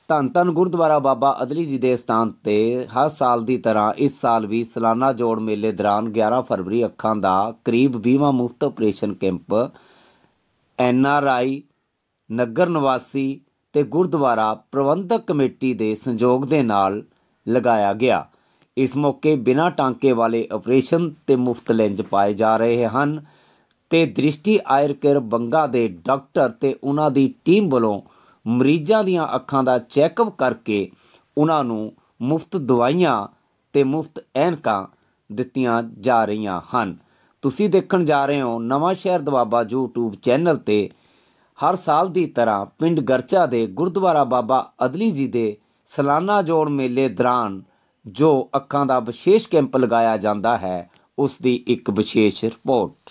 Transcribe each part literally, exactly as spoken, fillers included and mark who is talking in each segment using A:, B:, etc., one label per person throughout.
A: ਧੰਨ ਧੰਨ ਗੁਰਦੁਆਰਾ ਬਾਬਾ ਅਦਲੀ ਜੀ ਦੇ ਸਥਾਨ 'ਤੇ ਹਰ ਸਾਲ ਦੀ ਤਰ੍ਹਾਂ ਇਸ ਸਾਲ ਵੀ ਸਾਲਾਨਾ ਜੋੜ ਮੇਲੇ ਦੌਰਾਨ ਗਿਆਰਾਂ ਫਰਵਰੀ ਅੱਖਾਂ ਦਾ ਕਰੀਬ ਵੀਹਵਾਂ ਮੁਫਤ operation camp N R I ਨਗਰ ਨਿਵਾਸੀ ਤੇ ਗੁਰਦੁਆਰਾ ਪ੍ਰਬੰਧਕ ਕਮੇਟੀ ਦੇ ਸੰਯੋਗ ਦੇ ਨਾਲ ਲਗਾਇਆ ਗਿਆ। ਇਸ ਮੌਕੇ ਬਿਨਾਂ ਟਾਂਕੇ ਵਾਲੇ ਆਪਰੇਸ਼ਨ ਤੇ ਮੁਫਤ ਲੈਂਜ ਪਾਏ ਜਾ ਰਹੇ ਹਨ ਤੇ ਦ੍ਰਿਸ਼ਟੀ ਆਇਰ ਕੇਅਰ ਬੰਗਾ ਦੇ ਡਾਕਟਰ ਤੇ ਉਹਨਾਂ ਦੀ ਟੀਮ ਵੱਲੋਂ ਮਰੀਜ਼ਾਂ ਦੀਆਂ ਅੱਖਾਂ ਦਾ ਚੈੱਕਅਪ ਕਰਕੇ ਉਹਨਾਂ ਨੂੰ ਮੁਫਤ ਦਵਾਈਆਂ ਤੇ ਮੁਫਤ ਐਨਕਾਂ ਦਿੱਤੀਆਂ ਜਾ ਰਹੀਆਂ ਹਨ। ਤੁਸੀਂ ਦੇਖਣ ਜਾ ਰਹੇ ਹੋ ਨਵਾਂ ਸ਼ਹਿਰ ਦਵਾਬਾ ਯੂਟਿਊਬ ਚੈਨਲ ਤੇ ਹਰ ਸਾਲ ਦੀ ਤਰ੍ਹਾਂ ਪਿੰਡ ਗਰਚਾ ਦੇ ਗੁਰਦੁਆਰਾ ਬਾਬਾ ਅਦਲੀ ਜੀ ਦੇ ਸਾਲਾਨਾ ਜੋੜ ਮੇਲੇ ਦੌਰਾਨ ਜੋ ਅੱਖਾਂ ਦਾ ਵਿਸ਼ੇਸ਼ ਕੈਂਪ ਲਗਾਇਆ ਜਾਂਦਾ ਹੈ ਉਸ ਦੀ ਇੱਕ ਵਿਸ਼ੇਸ਼ ਰਿਪੋਰਟ।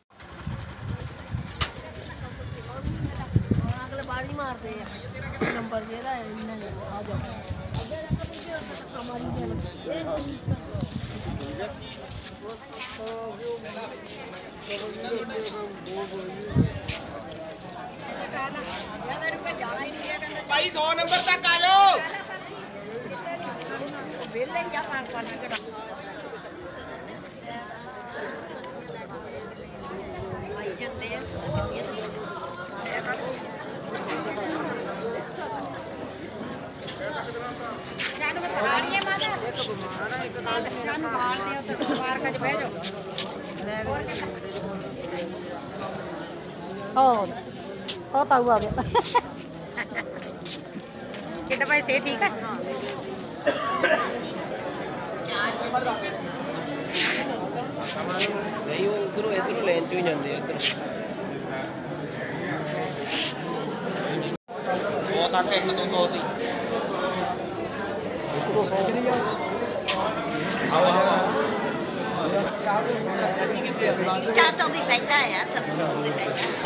B: भाई सौ नंबर तक आ जाओ।
C: ओ ताऊ आ गया कितना पैसे ठीक है
B: नहीं उधरों इधरों लेन चो ही जाते इधर सौ तक एक दो सौ थी
C: क्या तो भी पहला है यार सब तो भी पहला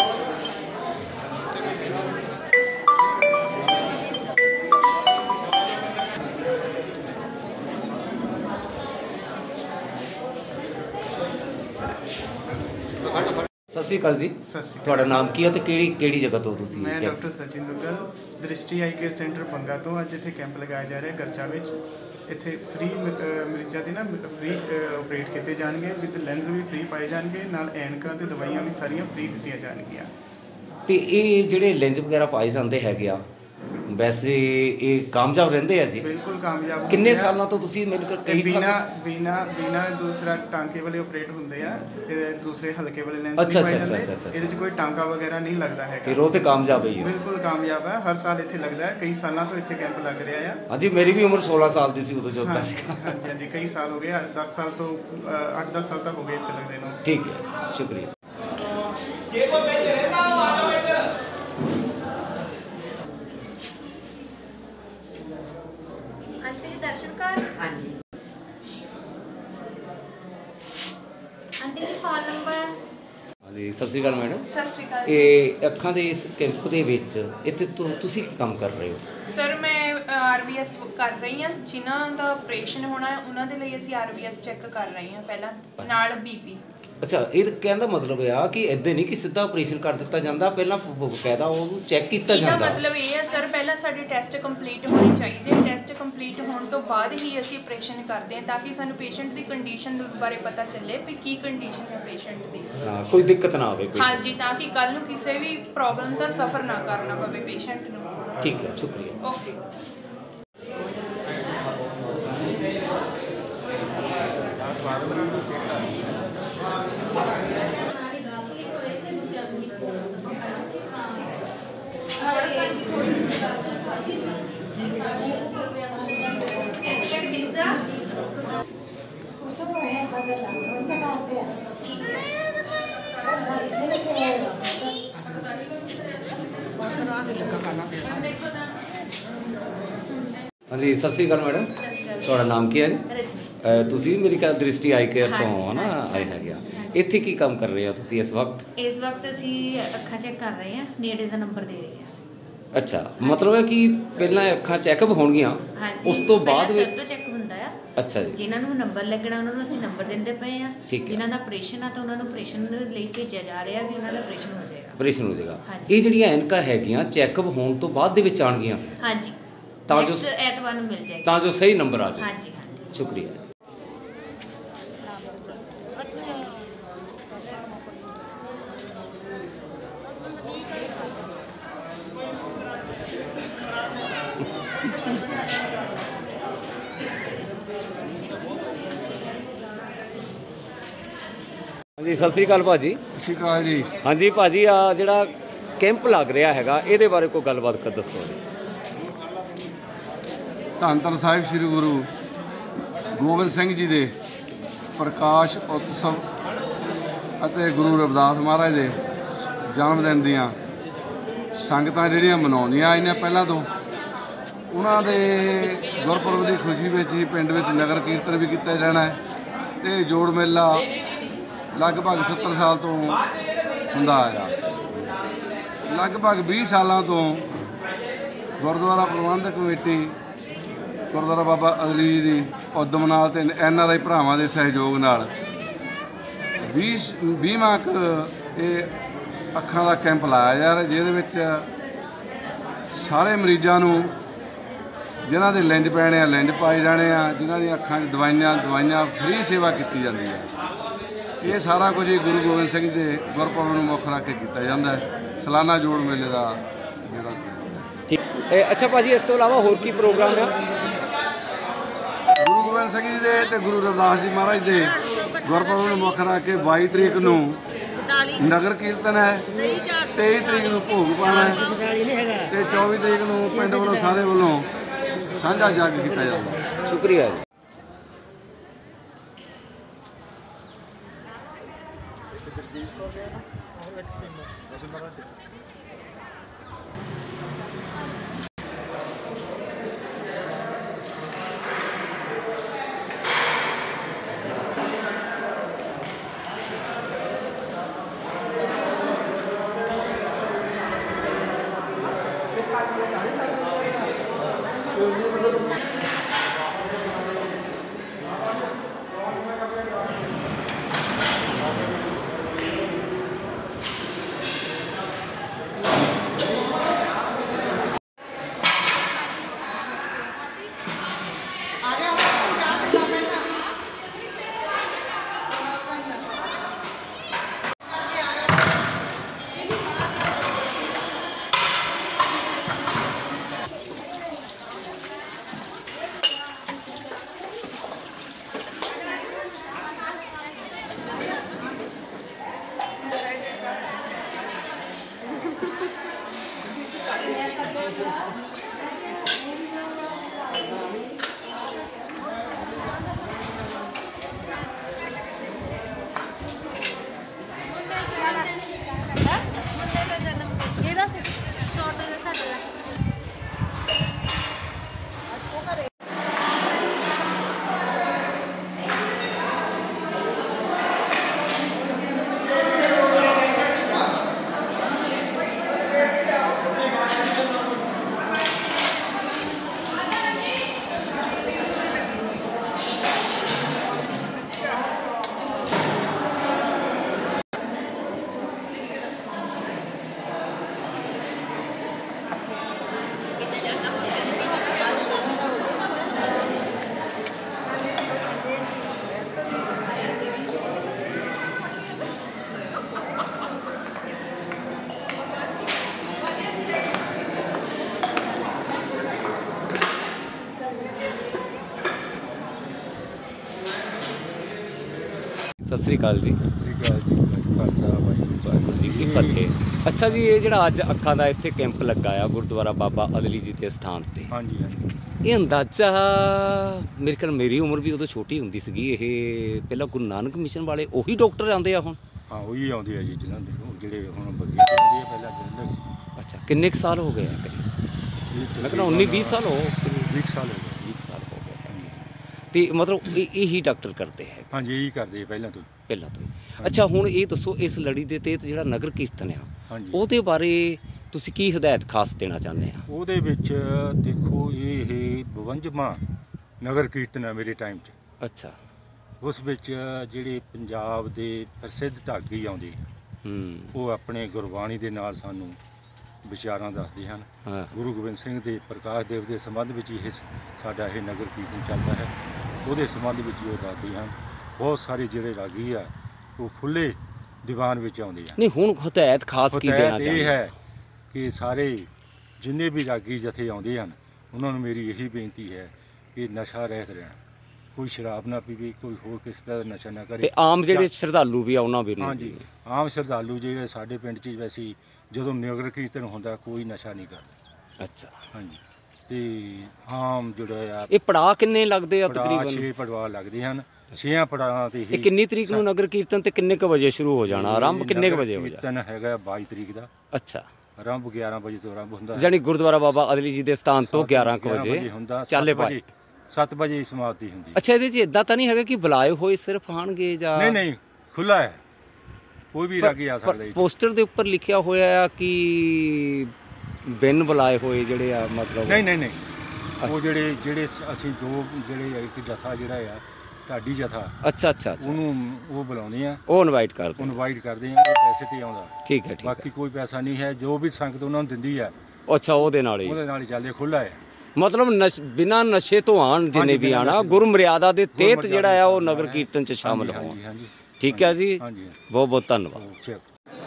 A: ਸਤਿ ਸ਼੍ਰੀ ਅਕਾਲ ਜੀ।
D: ਸਤਿ ਸ਼੍ਰੀ ਅਕਾਲ।
A: ਤੁਹਾਡਾ ਨਾਮ ਕੀ ਹੈ ਤੇ ਕਿਹੜੀ ਕਿਹੜੀ ਜਗ੍ਹਾ ਤੋਂ ਤੁਸੀਂ?
D: ਮੈਂ ਡਾਕਟਰ ਸਚਿਨ ਦੁੱਗਲ ਦ੍ਰਿਸ਼ਟੀ ਆਈ ਕੇਅਰ ਸੈਂਟਰ ਬੰਗਾ ਤੋਂ ਅੱਜ ਇੱਥੇ ਕੈਂਪ ਲਗਾਇਆ ਜਾ ਰਿਹਾ ਗਰਚਾ ਵਿੱਚ। ਇੱਥੇ ਫ੍ਰੀ ਮਰੀਜ਼ਾਂ ਦੇ ਨਾ ਫ੍ਰੀ ਆਪਰੇਟ ਕੀਤੇ ਜਾਣਗੇ ਵਿਦ ਲੈਂਸ ਵੀ ਫ੍ਰੀ ਪਾਏ ਜਾਣਗੇ ਨਾਲ ਐਨਕਾਂ ਤੇ ਦਵਾਈਆਂ ਵੀ ਸਾਰੀਆਂ ਫ੍ਰੀ ਦਿੱਤੀਆਂ ਜਾਣਗੀਆਂ।
A: ਤੇ ਇਹ ਜਿਹੜੇ ਲੈਂਸ ਵਗੈਰਾ ਪਾਏ ਜਾਂਦੇ ਹੈਗੇ ਆ ਵੈਸੇ ਇਹ ਕਾਮਯਾਬ ਰਹਿੰਦੇ ਆ ਜੀ?
D: ਬਿਲਕੁਲ ਕਾਮਯਾਬ।
A: ਕਿੰਨੇ ਸਾਲਾਂ ਤੋਂ ਤੁਸੀਂ ਮੈਨੂੰ ਕਈ ਸਾਲ
D: ਬਿਨਾ ਬਿਨਾ ਬਿਨਾ ਦੂਸਰਾ ਟਾਂਕੇ ਵਾਲੇ ਆਪਰੇਟ ਹੁੰਦੇ ਆ ਦੂਸਰੇ ਹਲਕੇ ਵਾਲੇ ਲੈਂਸ
A: ਅੱਛਾ
D: ਪਾਏ
A: ਅੱਛਾ
D: ਜਾਂਦੇ।
A: ਅੱਛਾ
D: ਇਹਦੇ 'ਚ ਕੋਈ ਟਾਂਕਾ ਵਗੈਰਾ ਨਹੀਂ ਲੱਗਦਾ ਹੈ।
A: ਫਿਰ ਉਹ ਤੇ ਕਾਮਯਾਬ ਹੀ ਹੈ।
D: ਬਿਲਕੁਲ ਕਾਮਯਾਬ ਹੈ। ਹਰ ਸਾਲ ਇੱਥੇ ਲੱਗਦਾ ਹੈ। ਕਈ ਸਾਲਾਂ ਤੋਂ ਇੱਥੇ ਕੈਂਪ ਲੱਗ ਰਿਹਾ ਆ।
A: ਹਾਂਜੀ ਮੇਰੀ ਵੀ ਉਮਰ ਸੋਲਾਂ ਸਾਲ ਦੀ ਸੀ ਉਦੋਂ ਜੋਤਾ ਸੀ।
D: ਹਾਂਜੀ ਹਾਂਜੀ ਕਈ ਸਾਲ ਹੋ ਗਏ ਦਸ ਸਾਲ ਤੋਂ ਅੱਠ ਦਸ ਸਾਲ ਤੱਕ ਹੋ ਗਏ ਇੱਥੇ ਲੱਗਦੇ ਨੂੰ।
A: ਠੀਕ ਹੈ ਸ਼ੁਕਰੀਆ।
C: आंटी जी दर्शन कर हाँ जी आंटी जी फोन नंबर
A: ਹਾਂਜੀ ਸਤਿ ਸ਼੍ਰੀ ਅਕਾਲ ਮੈਡਮ।
E: ਸਤਿ ਸ਼੍ਰੀ ਅਕਾਲ।
A: ਇਹ ਅੱਖਾਂ ਦੇ ਇਸ ਕੈਂਪ ਦੇ ਵਿੱਚ ਇੱਥੇ ਤੁ- ਤੁਸੀਂ ਕੀ ਕੰਮ ਕਰ ਰਹੇ ਹੋ?
E: ਸਰ ਮੈਂ ਆਰ ਬੀ ਐਸ ਕਰ ਰਹੀ ਹਾਂ ਜਿਨ੍ਹਾਂ ਦਾ ਆਪਰੇਸ਼ਨ ਹੋਣਾ ਹੈ ਉਹਨਾਂ ਦੇ ਲਈ ਅਸੀਂ ਆਰ ਬੀ ਐਸ ਚੈੱਕ ਕਰ ਰਹੇ ਹਾਂ ਪਹਿਲਾਂ ਨਾਲ ਬੀ ਪੀ।
A: ਅੱਛਾ ਇਹ ਕਹਿਣ ਦਾ ਮਤਲਬ ਆ ਕਿ ਇੱਦਾਂ ਨਹੀਂ ਕਿ ਸਿੱਧਾ ਆਪਰੇਸ਼ਨ ਕਰ ਦਿੱਤਾ ਜਾਂਦਾ ਪਹਿਲਾਂ ਬਕਾਇਦਾ ਉਹਨੂੰ ਚੈੱਕ ਕੀਤਾ
E: ਇਹਦਾ
A: ਜਾਂਦਾ।
E: ਮਤਲਬ ਇਹ ਹੈ ਸਰ ਪਹਿਲਾਂ ਸਾਡੇ ਟੈਸਟ ਕੰਪਲੀਟ ਹੋਣੇ ਚਾਹੀਦੇ। ਟੈਸਟ ਕੰਪਲੀਟ ਹੋਣ ਤੋਂ ਬਾਅਦ ਹੀ ਅਸੀਂ ਆਪਰੇਸ਼ਨ ਕਰਦੇ ਹਾਂ ਤਾਂ ਕਿ ਸਾਨੂੰ ਪੇਸ਼ੈਂਟ ਦੀ ਕੰਡੀਸ਼ਨ ਬਾਰੇ ਪਤਾ ਚੱਲੇ ਵੀ ਕੀ ਕੰਡੀਸ਼ਨ ਹੈ ਪੇਸ਼ੈਂਟ ਦੀ।
A: ਹਾਂ ਕੋਈ ਦਿੱਕਤ ਨਾ ਆਵੇ।
E: ਹਾਂਜੀ ਤਾਂ ਕਿ ਕੱਲ ਨੂੰ ਕਿਸੇ ਵੀ ਪ੍ਰੋਬਲਮ ਦਾ ਸਫਰ ਨਾ ਕਰਨਾ ਪਵੇ ਪੇਸ਼ੈਂਟ ਨੂੰ।
A: ਠੀਕ ਹੈ ਸ਼ੁਕਰੀਆ।
E: ਓਕੇ।
A: ਹਾਂਜੀ ਸਤਿ ਸ਼੍ਰੀ ਅਕਾਲ ਮੈਡਮ। ਤੁਹਾਡਾ ਨਾਮ ਕੀ ਹੈ ਜੀ? ਤੁਸੀਂ ਮੇਰੀ ਕਾ ਦ੍ਰਿਸ਼ਟੀ ਆਈ ਕੇਅਰ ਤੋਂ ਹੈ ਨਾ ਆਏ ਹੈਗੇ ਆ। ਇੱਥੇ ਕੀ ਕੰਮ ਕਰ ਰਹੇ ਹੋ ਤੁਸੀਂ ਇਸ ਵਕਤ?
F: ਇਸ ਵਕਤ ਅਸੀਂ ਅੱਖਾਂ ਚੈੱਕ ਕਰ ਰਹੇ ਹਾਂ ਨੇੜੇ ਦਾ ਨੰਬਰ ਦੇ ਰਹੇ ਹਾਂ।
A: ਅੱਛਾ ਮਤਲਬ ਹੈ ਕਿ ਪਹਿਲਾਂ ਅੱਖਾਂ ਚੈੱਕਅਪ ਹੋਣਗੀਆਂ ਉਸ ਤੋਂ ਬਾਅਦ
F: ਸਭ ਤੋਂ ਚੈੱਕ ਹੁੰਦਾ ਆ।
A: ਅੱਛਾ ਜੀ।
F: ਜਿਨ੍ਹਾਂ ਨੂੰ ਨੰਬਰ ਲੱਗਣਾ ਉਹਨਾਂ ਨੂੰ ਅਸੀਂ ਨੰਬਰ ਦਿੰਦੇ ਪਏ ਆ।
A: ਠੀਕ ਹੈ।
F: ਜਿਨ੍ਹਾਂ ਦਾ ਆਪਰੇਸ਼ਨ ਆ ਤਾਂ ਉਹਨਾਂ ਨੂੰ ਆਪਰੇਸ਼ਨ ਲਈ ਭੇਜਿਆ ਜਾ ਰਿਹਾ ਵੀ ਉਹਨਾਂ ਦਾ ਆਪਰੇਸ਼ਨ ਹੋ ਜਾਏਗਾ।
A: ਆਪਰੇਸ਼ਨ ਹੋ ਜਾਏਗਾ। ਇਹ ਜਿਹੜੀਆਂ ਐਨਕਾਂ ਹੈਗੀਆਂ ਚੈੱਕਅਪ ਹੋਣ ਤੋਂ ਬਾਅਦ ਦੇ ਵਿੱਚ ਆਉਣਗੀਆਂ?
F: ਹਾਂਜੀ
A: ਤਾਂ ਜੋ
F: Next ਐਤਵਾਰ ਨੂੰ ਮਿਲ ਜਾਏਗੀ।
A: ਤਾਂ ਜੋ ਸਹੀ ਨੰਬਰ ਆ ਜਾਏ।
F: ਹਾਂਜੀ ਹਾਂਜੀ।
A: ਸ਼ੁਕਰੀਆ। ਹਾਂਜੀ ਸਤਿ ਸ੍ਰੀ ਅਕਾਲ ਭਾਜੀ।
G: ਸਤਿ ਸ਼੍ਰੀ ਅਕਾਲ ਜੀ।
A: ਹਾਂਜੀ ਭਾਜੀ, ਆ ਜਿਹੜਾ ਕੈਂਪ ਲੱਗ ਰਿਹਾ ਹੈਗਾ ਇਹਦੇ ਬਾਰੇ ਕੋਈ ਗੱਲਬਾਤ ਕਰ ਦੱਸੋ।
G: ਧੰਨ ਧੰਨ ਸਾਹਿਬ ਸ੍ਰੀ ਗੁਰੂ ਗੋਬਿੰਦ ਸਿੰਘ ਜੀ ਦੇ ਪ੍ਰਕਾਸ਼ ਉਤਸਵ ਅਤੇ ਗੁਰੂ ਰਵਿਦਾਸ ਮਹਾਰਾਜ ਦੇ ਜਨਮ ਦਿਨ ਦੀਆਂ ਸੰਗਤਾਂ ਜਿਹੜੀਆਂ ਮਨਾਉਂਦੀਆਂ ਆਈਆਂ ਪਹਿਲਾਂ ਤੋਂ, ਉਹਨਾਂ ਦੇ ਗੁਰਪੁਰਬ ਦੀ ਖੁਸ਼ੀ ਵਿੱਚ ਹੀ ਪਿੰਡ ਵਿੱਚ ਨਗਰ ਕੀਰਤਨ ਵੀ ਕੀਤਾ ਜਾਣਾ ਹੈ ਅਤੇ ਜੋੜ ਮੇਲਾ ਲਗਭਗ ਸੱਤਰ ਸਾਲ ਤੋਂ ਹੁੰਦਾ ਆਇਆ। ਲਗਭਗ ਵੀਹ ਸਾਲਾਂ ਤੋਂ ਗੁਰਦੁਆਰਾ ਪ੍ਰਬੰਧਕ ਕਮੇਟੀ ਗੁਰਦੁਆਰਾ ਬਾਬਾ ਅਦਲੀ ਜੀ ਦੀ ਉਦਮ ਨਾਲ ਅਤੇ ਐਨ ਆਰ ਆਈ ਭਰਾਵਾਂ ਦੇ ਸਹਿਯੋਗ ਨਾਲ ਵੀਹ ਵੀਹਵਾਂ ਕੁ ਇਹ ਅੱਖਾਂ ਦਾ ਕੈਂਪ ਲਾਇਆ ਜਾ ਰਿਹਾ, ਜਿਹਦੇ ਵਿੱਚ ਸਾਰੇ ਮਰੀਜ਼ਾਂ ਨੂੰ ਜਿਨ੍ਹਾਂ ਦੇ ਲੈਂਜ ਪੈਣੇ ਆ ਲੈਂਜ ਪਾਏ ਜਾਣੇ ਆ, ਜਿਨ੍ਹਾਂ ਦੀਆਂ ਅੱਖਾਂ 'ਚ ਦਵਾਈਆਂ ਦਵਾਈਆਂ ਫ੍ਰੀ ਸੇਵਾ ਕੀਤੀ ਜਾਂਦੀ ਹੈ। ਇਹ ਸਾਰਾ ਕੁਝ ਹੀ ਗੁਰੂ ਗੋਬਿੰਦ ਸਿੰਘ ਦੇ ਗੁਰਪੁਰਬ ਨੂੰ ਮੁੱਖ ਰੱਖ ਕੇ ਕੀਤਾ ਜਾਂਦਾ ਹੈ। ਸਾਲਾਨਾ ਜੋੜ ਮੇਲੇ ਦਾ ਜਿਹੜਾ
A: ਠੀਕ। ਅੱਛਾ ਭਾਜੀ, ਇਸ ਤੋਂ ਇਲਾਵਾ ਹੋਰ ਕੀ ਪ੍ਰੋਗਰਾਮ ਹੈ?
G: ਗੁਰੂ ਗੋਬਿੰਦ ਸਿੰਘ ਜੀ ਦੇ ਅਤੇ ਗੁਰੂ ਰਵਿਦਾਸ ਜੀ ਮਹਾਰਾਜ ਦੇ ਗੁਰਪੁਰਬ ਨੂੰ ਮੁੱਖ ਰੱਖ ਕੇ ਬਾਈ ਤਰੀਕ ਨੂੰ ਨਗਰ ਕੀਰਤਨ ਹੈ, ਤੇਈ ਤਰੀਕ ਨੂੰ ਭੋਗ ਪਾਉਣਾ ਹੈ ਅਤੇ ਚੌਵੀ ਤਰੀਕ ਨੂੰ ਪਿੰਡ ਵੱਲੋਂ ਸਾਰੇ ਵੱਲੋਂ ਸਾਂਝਾ ਜੱਗ ਕੀਤਾ ਜਾਂਦਾ।
A: ਸ਼ੁਕਰੀਆ ਜੀ। ਸਤਿ ਸ੍ਰੀ ਅਕਾਲ ਜੀ।
G: ਸਤਿ ਸ਼੍ਰੀ ਅਕਾਲ ਜੀ। ਖਾਲਸਾ
A: ਵਾਹਿਗੁਰੂ ਜੀ ਕੀ ਫਤਿਹ। ਅੱਛਾ ਜੀ, ਇਹ ਜਿਹੜਾ ਅੱਜ ਅੱਖਾਂ ਦਾ ਇੱਥੇ ਕੈਂਪ ਲੱਗਾ ਆ ਗੁਰਦੁਆਰਾ ਬਾਬਾ ਅਦਲੀ ਜੀ ਦੇ ਸਥਾਨ ਤੇ,
G: ਹਾਂਜੀ ਹਾਂਜੀ।
A: ਇਹ ਅੰਦਾਜ਼ਾ ਮੇਰੇ ਖਿਆਲ ਮੇਰੀ ਉਮਰ ਵੀ ਉਦੋਂ ਛੋਟੀ ਹੁੰਦੀ ਸੀਗੀ, ਇਹ ਪਹਿਲਾਂ ਗੁਰੂ ਨਾਨਕ ਮਿਸ਼ਨ ਵਾਲੇ ਉਹੀ ਡਾਕਟਰ ਆਉਂਦੇ ਆ ਹੁਣ?
G: ਹਾਂ ਉਹੀ ਆਉਂਦੇ ਆ ਜੀ, ਜਿਹਨਾਂ ਦੇ ਜਿਹੜੇ ਹੁਣ ਵਧੀਆ ਆਉਂਦੇ ਆ, ਪਹਿਲਾਂ ਜਲੰਧਰ ਸੀ।
A: ਅੱਛਾ, ਕਿੰਨੇ ਕੁ ਸਾਲ ਹੋ ਗਏ ਆ ਕਰੀਬ? ਮੈਂ ਕਹਿੰਦਾ ਉੱਨੀ ਵੀਹ ਸਾਲ ਹੋ
G: ਵੀਹ ਸਾਲ ਹੋ ਗਏ।
A: ਵੀਹ ਸਾਲ ਹੋ ਗਏ ਤੇ ਮਤਲਬ ਇਹ ਇਹੀ ਡਾਕਟਰ ਕਰਦੇ ਹੈ?
G: ਹਾਂਜੀ, ਇਹੀ ਕਰਦੇ ਪਹਿਲਾਂ ਤੋਂ
A: ਪਹਿਲਾਂ ਤੋਂ। ਅੱਛਾ, ਹੁਣ ਇਹ ਦੱਸੋ ਇਸ ਲੜੀ ਦੇ ਤਹਿਤ ਜਿਹੜਾ ਨਗਰ ਕੀਰਤਨ ਆ,
G: ਹਾਂਜੀ,
A: ਉਹਦੇ ਬਾਰੇ ਤੁਸੀਂ ਕੀ ਹਦਾਇਤ ਖਾਸ ਦੇਣਾ ਚਾਹੁੰਦੇ ਆ?
G: ਉਹਦੇ ਵਿੱਚ ਦੇਖੋ ਇਹ ਬਵੰਜਵਾਂ ਨਗਰ ਕੀਰਤਨ ਹੈ ਮੇਰੇ ਟਾਈਮ 'ਚ।
A: ਅੱਛਾ।
G: ਉਸ ਵਿੱਚ ਜਿਹੜੇ ਪੰਜਾਬ ਦੇ ਪ੍ਰਸਿੱਧ ਢਾਡੀ ਆਉਂਦੇ,
A: ਹੂੰ,
G: ਉਹ ਆਪਣੇ ਗੁਰਬਾਣੀ ਦੇ ਨਾਲ ਸਾਨੂੰ
H: ਵਿਚਾਰਾਂ ਦੱਸਦੇ ਹਨ।
A: ਹਾਂ।
H: ਗੁਰੂ ਗੋਬਿੰਦ ਸਿੰਘ ਦੇ ਪ੍ਰਕਾਸ਼ ਦਿਵਸ ਦੇ ਸੰਬੰਧ ਵਿੱਚ ਹੀ ਇਹ ਸਾਡਾ ਇਹ ਨਗਰ ਕੀਰਤਨ ਚੱਲਦਾ ਹੈ। ਉਹਦੇ ਸੰਬੰਧ ਵਿੱਚ ਹੀ ਉਹ ਦੱਸਦੇ ਹਨ। ਬਹੁਤ ਸਾਰੇ ਜਿਹੜੇ ਰਾਗੀ ਆ ਉਹ ਖੁੱਲੇ ਦੀਵਾਨ ਵਿੱਚ ਆਉਂਦੇ ਹਨ।
A: ਨਹੀਂ ਹੁਣ ਹਦਾਇਤ ਖਾਸ ਕੀ ਦੇਣਾ
H: ਹਦਾਇਤ ਇਹ
A: ਚਾਹੁੰਦੇ?
H: ਹੈ ਕਿ ਸਾਰੇ ਜਿੰਨੇ ਵੀ ਰਾਗੀ ਜਥੇ ਆਉਂਦੇ ਹਨ ਉਹਨਾਂ ਨੂੰ ਮੇਰੀ ਇਹੀ ਬੇਨਤੀ ਹੈ ਕਿ ਨਸ਼ਾ ਰਹਿਤ ਰਹਿਣ, ਕੋਈ ਸ਼ਰਾਬ ਨਾ ਪੀਵੇ, ਕੋਈ ਹੋਰ ਕਿਸੇ ਤਰ੍ਹਾਂ ਦਾ ਨਸ਼ਾ ਨਾ ਕਰੇ।
A: ਤੇ ਆਮ ਜਿਹੜੇ ਸ਼ਰਧਾਲੂ ਵੀ ਆ ਉਹਨਾਂ ਵੀ ਨੂੰ
H: ਹਾਂਜੀ, ਆਮ ਸ਼ਰਧਾਲੂ ਜਿਹੜੇ ਸਾਡੇ ਪਿੰਡ 'ਚ ਵੈਸੇ ਜਦੋਂ ਨਗਰ ਕੀਰਤਨ ਹੁੰਦਾ ਕੋਈ ਨਸ਼ਾ ਨਹੀਂ ਕਰਦਾ।
A: ਅੱਛਾ,
H: ਹਾਂਜੀ, ਤੇ ਆਮ ਜਿਹੜਾ ਆ
A: ਇਹ ਪੜਾਅ ਕਿੰਨੇ ਲੱਗਦੇ ਆ
H: ਪੜਾਅ
A: ਤਕਰੀਬਨ?
H: ਛੇ ਪੜਾਅ ਲੱਗਦੇ ਹਨ। ਛੇਆਂ ਪੜਾਅਾਂ ਤੇ
A: ਇਹ ਕਿੰਨੀ ਤਰੀਕ ਨੂੰ ਨਗਰ ਕੀਰਤਨ ਤੇ ਕਿੰਨੇ ਕੁ ਵਜੇ ਸ਼ੁਰੂ ਹੋ ਜਾਣਾ? ਆਰੰਭ ਕਿੰਨੇ ਕੁ ਵਜੇ ਹੋ ਜਾਣਾ?
H: ਕੀਰਤਨ ਹੈਗਾ ਬਾਈ ਤਰੀਕ ਦਾ।
A: ਅੱਛਾ,
H: ਆਰੰਭ ਗਿਆਰਾਂ ਵਜੇ ਤੋਂ ਆਰੰਭ ਹੁੰਦਾ ਹੈ।
A: ਜਾਨੀ ਗੁਰਦੁਆਰਾ ਬਾਬਾ ਅਦਲੀ ਜੀ ਦੇ ਸਥਾਨ ਤੋਂ ਗਿਆਰਾਂ ਕੁ
H: ਗਿਆਰਾਂ
A: ਵਜੇ
H: ਹੁੰਦਾ,
A: ਚਾਲੇ
H: ਸੱਤ
A: ਪਾ
H: ਵਜੇ ਸੱਤ ਵਜੇ ਸਮਾਪਤੀ ਹੁੰਦੀ ਹੈ।
A: ਅੱਛਾ, ਇਹਦੇ 'ਚ ਇਦਾਂ ਤਾਂ ਨਹੀਂ ਹੈਗਾ ਕਿ ਬੁਲਾਏ ਹੋਏ ਸਿਰਫ ਆਣਗੇ ਜਾਂ
H: ਨਹੀਂ ਨਹੀਂ, ਖੁੱਲਾ ਹੈ, ਕੋਈ ਵੀ ਰਾਗੀ ਆ ਸਕਦਾ ਹੈ।
A: ਪੋਸਟਰ ਦੇ ਉੱਪਰ ਲਿਖਿਆ ਹੋਇਆ ਆ ਕਿ ਬਿਨ ਬੁਲਾਏ ਹੋਏ ਜਿਹੜੇ ਆ ਮਤਲਬ
H: ਨਹੀਂ ਨਹੀਂ ਨਹੀਂ, ਉਹ ਜਿਹੜੇ ਜਿਹੜੇ ਅਸੀਂ ਦੋ ਜਿਹੜੇ ਇੱਕ ਜਥਾ ਜਿਹੜਾ ਆ ਢਾਡੀ ਜਥਾ,
A: ਅੱਛਾ ਅੱਛਾ ਅੱਛਾ,
H: ਉਹਨੂੰ ਉਹ ਬੁਲਾਉਂਦੇ ਆ,
A: ਉਹ ਇਨਵਾਈਟ ਕਰਦੇ
H: ਉਹਨੂੰ ਇਨਵਾਈਟ ਕਰਦੇ ਆ, ਉਹ ਪੈਸੇ ਤੇ ਆਉਂਦਾ।
A: ਠੀਕ ਹੈ ਠੀਕ ਹੈ।
H: ਬਾਕੀ ਕੋਈ ਪੈਸਾ ਨਹੀਂ ਹੈ, ਜੋ ਵੀ ਸੰਗਤ ਉਹਨਾਂ ਨੂੰ ਦਿੰਦੀ ਹੈ
A: ਅੱਛਾ, ਉਹਦੇ ਨਾਲ ਹੀ
H: ਉਹਦੇ ਨਾਲ ਹੀ ਚੱਲਦੇ, ਖੁੱਲਾ ਹੈ।
A: ਮਤਲਬ ਨਸ਼ ਬਿਨਾਂ ਨਸ਼ੇ ਤੋਂ ਆਣ ਜਿੰਨੇ ਵੀ
H: ਬਿਨਾਂ
A: ਆਣਾ,
H: ਨਸ਼ੇ
A: ਗੁਰੂ ਮਰਿਆਦਾ ਦੇ ਤਹਿਤ
H: ਮਰਿਆਦਾ
A: ਜਿਹੜਾ ਆ ਉਹ
H: ਦੇ
A: ਨਗਰ
H: ਹੈ।
A: ਕੀਰਤਨ 'ਚ ਸ਼ਾਮਲ
H: ਹਾਂਜੀ,
A: ਹੋਣ।
H: ਹਾਂਜੀ,
A: ਠੀਕ ਹੈ ਜੀ,
H: ਹਾਂਜੀ,
A: ਬਹੁਤ ਬਹੁਤ ਧੰਨਵਾਦ।
H: ਓਕੇ।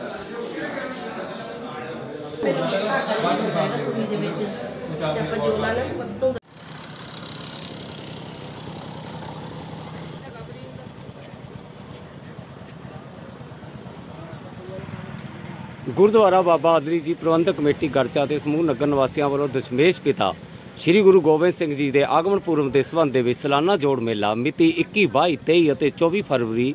A: ਗੁਰਦੁਆਰਾ ਬਾਬਾ ਅਦਲੀ ਜੀ ਪ੍ਰਬੰਧਕ ਕਮੇਟੀ ਗਰਚਾ ਤੇ ਸਮੂਹ ਨਗਰ ਨਿਵਾਸੀਆਂ ਵੱਲੋਂ ਦਸ਼ਮੇਸ਼ ਪਿਤਾ ਸ੍ਰੀ ਗੁਰੂ ਗੋਬਿੰਦ ਸਿੰਘ ਜੀ ਦੇ ਆਗਮਨ ਪੁਰਬ ਦੇ ਸੰਬੰਧ ਦੇ ਵਿੱਚ ਸਾਲਾਨਾ ਜੋੜ ਮੇਲਾ ਮਿਤੀ ਇੱਕੀ, ਬਾਈ, ਤੇਈ ਅਤੇ ਚੌਵੀ ਫਰਵਰੀ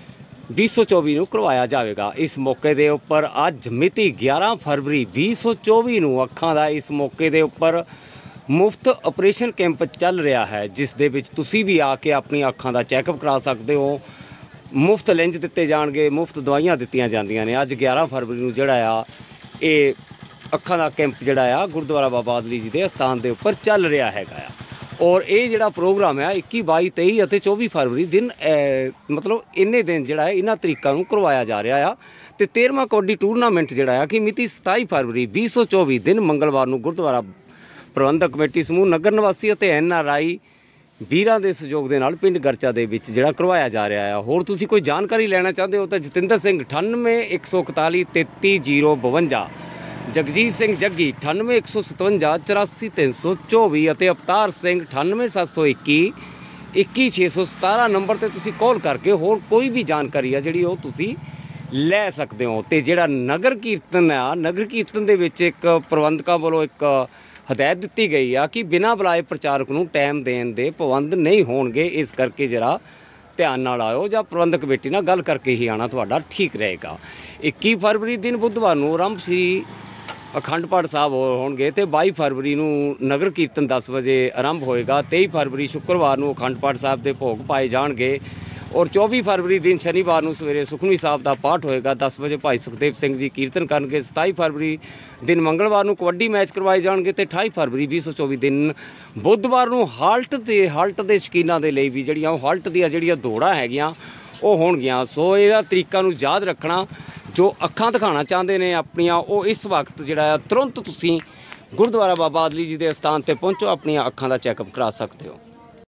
A: ਵੀਹ ਸੌ ਚੌਵੀ ਨੂੰ ਕਰਵਾਇਆ ਜਾਵੇਗਾ। ਇਸ ਮੌਕੇ ਦੇ ਉੱਪਰ ਅੱਜ ਮਿਤੀ ਗਿਆਰਾਂ ਫਰਵਰੀ ਵੀਹ ਸੌ ਚੌਵੀ ਨੂੰ ਅੱਖਾਂ ਦਾ ਇਸ ਮੌਕੇ ਦੇ ਉੱਪਰ ਮੁਫਤ ਆਪਰੇਸ਼ਨ ਕੈਂਪ ਚੱਲ ਰਿਹਾ ਹੈ, ਜਿਸ ਦੇ ਵਿੱਚ ਤੁਸੀਂ ਵੀ ਆ ਕੇ ਆਪਣੀਆਂ ਅੱਖਾਂ ਦਾ ਚੈੱਕਅਪ ਕਰਾ ਸਕਦੇ ਹੋ। ਮੁਫਤ ਲੈਂਜ ਦਿੱਤੇ ਜਾਣਗੇ, ਮੁਫਤ ਦਵਾਈਆਂ ਦਿੱਤੀਆਂ ਜਾਂਦੀਆਂ ਨੇ। ਅੱਜ ਗਿਆਰਾਂ ਫਰਵਰੀ ਨੂੰ ਜਿਹੜਾ ਆ ਇਹ ਅੱਖਾਂ ਦਾ ਕੈਂਪ ਜਿਹੜਾ ਆ ਗੁਰਦੁਆਰਾ ਬਾਬਾ ਅਦਲੀ ਜੀ ਦੇ ਅਸਥਾਨ ਦੇ ਉੱਪਰ ਚੱਲ ਰਿਹਾ ਹੈਗਾ ਆ। ਔਰ ਇਹ ਜਿਹੜਾ ਪ੍ਰੋਗਰਾਮ ਹੈ ਇੱਕੀ, ਬਾਈ, ਤੇਈ ਅਤੇ ਚੌਵੀ ਫਰਵਰੀ ਦਿਨ ਮਤਲਬ ਇੰਨੇ ਦਿਨ ਜਿਹੜਾ ਹੈ ਇਹਨਾਂ ਤਰੀਕਾਂ ਨੂੰ ਕਰਵਾਇਆ ਜਾ ਰਿਹਾ ਆ। ਤੇ ਤੇਰ੍ਹਵਾਂ ਕਬੱਡੀ ਟੂਰਨਾਮੈਂਟ ਜਿਹੜਾ ਆ ਕਿ ਮਿਤੀ ਸਤਾਈ ਫਰਵਰੀ ਵੀਹ ਸੌ ਚੌਵੀ ਦਿਨ ਮੰਗਲਵਾਰ ਨੂੰ ਗੁਰਦੁਆਰਾ ਪ੍ਰਬੰਧਕ ਕਮੇਟੀ ਸਮੂਹ ਨਗਰ ਨਿਵਾਸੀ ਅਤੇ ਐਨ ਆਰ ਆਈ ਵੀਰਾਂ ਦੇ ਸਹਿਯੋਗ ਦੇ ਨਾਲ ਪਿੰਡ ਗਰਚਾ ਦੇ ਵਿੱਚ ਜਿਹੜਾ ਕਰਵਾਇਆ ਜਾ ਰਿਹਾ ਆ। ਹੋਰ ਤੁਸੀਂ ਕੋਈ ਜਾਣਕਾਰੀ ਲੈਣਾ ਚਾਹੁੰਦੇ ਹੋ ਤਾਂ ਜਤਿੰਦਰ ਸਿੰਘ ਅਠਾਨਵੇਂ ਇੱਕ ਸੌ ਇਕਤਾਲੀ ਤੇਤੀ ਜ਼ੀਰੋ ਬਵੰਜਾ, ਜਗਜੀਤ ਸਿੰਘ ਜੱਗੀ ਅਠਾਨਵੇਂ ਇੱਕ ਸੌ ਸਤਵੰਜਾ ਚੁਰਾਸੀ ਤਿੰਨ ਸੌ ਚੌਵੀ ਅਤੇ ਅਵਤਾਰ ਸਿੰਘ ਅਠਾਨਵੇਂ ਸੱਤ ਸੌ ਇੱਕੀ ਇੱਕੀ ਛੇ ਸੌ ਸਤਾਰਾਂ ਨੰਬਰ ਤੇ ਤੁਸੀਂ ਕਾਲ ਕਰਕੇ ਹੋਰ ਕੋਈ ਵੀ ਜਾਣਕਾਰੀ ਆ ਜਿਹੜੀ ਉਹ ਤੁਸੀਂ ਲੈ ਸਕਦੇ ਹੋ। ਤੇ ਜਿਹੜਾ ਨਗਰ ਕੀਰਤਨ ਆ, ਨਗਰ ਕੀਰਤਨ ਦੇ ਵਿੱਚ ਇੱਕ ਪ੍ਰਬੰਧਕਾਂ ਵੱਲੋਂ ਇੱਕ ਹਦਾਇਤ ਦਿੱਤੀ ਗਈ ਆ ਕਿ ਬਿਨਾਂ ਬੁਲਾਏ ਪ੍ਰਚਾਰਕ ਨੂੰ ਟਾਈਮ ਦੇਣ ਦੇ ਪਾਬੰਦ ਨਹੀਂ ਹੋਣਗੇ। ਇਸ ਕਰਕੇ ਜਰਾ ਧਿਆਨ ਨਾਲ ਆਇਓ ਜਾਂ ਪ੍ਰਬੰਧਕ ਕਮੇਟੀ ਨਾਲ ਗੱਲ ਕਰਕੇ ਹੀ ਆਉਣਾ ਤੁਹਾਡਾ ਠੀਕ ਰਹੇਗਾ। ਇੱਕੀ ਫਰਵਰੀ ਦਿਨ ਬੁੱਧਵਾਰ ਨੂੰ ਆਰੰਭ ਸ੍ਰੀ ਅਖੰਡ ਪਾਠ ਸਾਹਿਬ ਹੋਣਗੇ ਤੇ ਬਾਈ ਫਰਵਰੀ ਨੂੰ ਨਗਰ ਕੀਰਤਨ ਦਸ ਵਜੇ ਆਰੰਭ ਹੋਏਗਾ। ਤੇਈ ਫਰਵਰੀ ਸ਼ੁੱਕਰਵਾਰ ਨੂੰ ਅਖੰਡ ਪਾਠ ਸਾਹਿਬ ਦੇ ਭੋਗ ਪਾਏ ਜਾਣਗੇ ਔਰ ਚੌਵੀ ਫਰਵਰੀ ਦਿਨ ਸ਼ਨੀਵਾਰ ਨੂੰ ਸਵੇਰੇ ਸੁਖਮਨੀ ਸਾਹਿਬ ਦਾ ਪਾਠ ਹੋਏਗਾ। ਦਸ ਵਜੇ ਭਾਈ ਸੁਖਦੇਵ ਸਿੰਘ ਜੀ ਕੀਰਤਨ ਕਰਨਗੇ। ਸਤਾਈ ਫਰਵਰੀ ਦਿਨ ਮੰਗਲਵਾਰ ਨੂੰ ਕਬੱਡੀ ਮੈਚ ਕਰਵਾਏ ਜਾਣਗੇ ਤੇ ਅਠਾਈ ਫਰਵਰੀ ਵੀਹ ਸੌ ਚੌਵੀ ਦਿਨ ਬੁੱਧਵਾਰ ਨੂੰ ਹਾਲਟ ਤੇ ਹਾਲਟ ਦੇ ਸ਼ੌਕੀਨਾਂ ਦੇ ਲਈ ਵੀ ਜਿਹੜੀਆਂ ਉਹ ਹਾਲਟ ਦੀਆਂ ਜਿਹੜੀਆਂ ਦੌੜਾਂ ਹੈਗੀਆਂ ਉਹ ਹੋਣਗੀਆਂ। ਸੋ ਇਹਦਾ ਤਰੀਕਾ ਨੂੰ ਯਾਦ ਰੱਖਣਾ। ਜੋ ਅੱਖਾਂ ਦਿਖਾਉਣਾ ਚਾਹੁੰਦੇ ਨੇ ਆਪਣੀਆਂ ਉਹ ਇਸ ਵਕਤ ਜਿਹੜਾ ਆ ਤੁਰੰਤ ਤੁਸੀਂ ਗੁਰਦੁਆਰਾ ਬਾਬਾ ਅਦਲੀ ਜੀ ਦੇ ਸਥਾਨ ਤੇ ਪਹੁੰਚੋ, ਆਪਣੀਆਂ ਅੱਖਾਂ ਦਾ ਚੈੱਕਅਪ ਕਰਾ ਸਕਦੇ ਹੋ।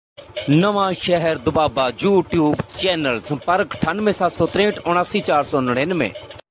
A: ਨਵਾਂ ਸ਼ਹਿਰ ਦੁਬਾਬਾ YouTube ਚੈਨਲ, ਸੰਪਰਕ ਅਠਾਨਵੇਂ ਸੱਤ ਸੌ ਤਰੇਹਠ ਉਨਾਸੀ ਚਾਰ ਸੌ ਨੜਿਨਵੇਂ।